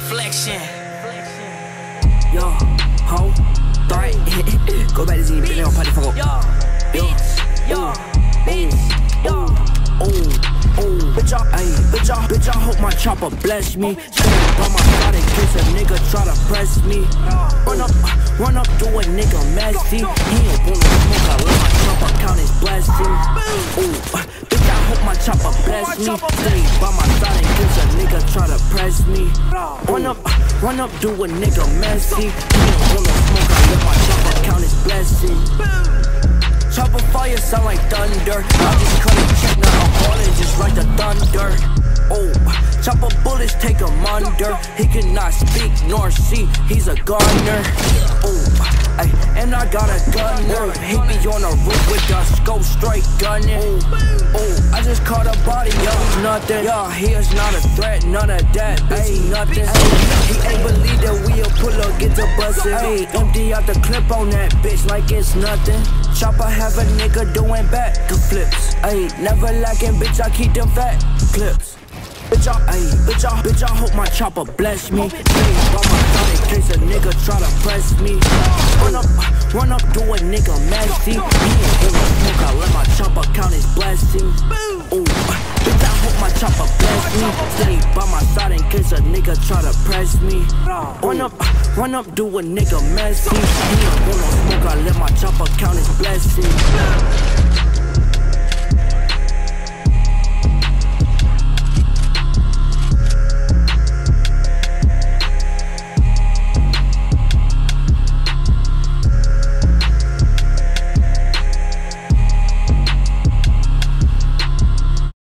Flexion. Yo, ho, threat. Go back to Z, bitch, they gon' party fuck up. Yo, bitch, I hope my chopper bless me. Straight by my side in case a nigga try to press me. Run up, do a nigga messy. He ain't wanna smoke, I let my chopper count his blessings. Bitch, I hope my chopper bless me. Straight by my side in case a nigga try to press me. Run up, do a nigga messy. He ain't wanna smoke, I let my chopper count his blessings. Chopper fire sound like thunder. I just cut a check, now I'm ballin' just like the thunder. Chopper bullets take him under. He cannot speak nor see, he's a gardener. And I got a gunner. He be on the roof with the scope straight gunning. I just caught a body, yo, nothing. Yeah, he is not a threat, none of that, bitch, nothing. He ain't believe that we'll pull up, get the bustin'. Empty out the clip on that bitch like it's nothing. Chopper have a nigga doing back flips. Never lacking, bitch, I keep them fat clips. Bitch, I hope my chopper bless me. By my side in case a nigga try to press me. Run up, do a nigga messy. He ain't gonna smoke, I let my chopper count his blessings. Bitch, I hope my chopper bless me. Stay by my side in case a nigga try to press me. Run up, do a nigga messy. He ain't gonna smoke, I let my chopper count his blessings.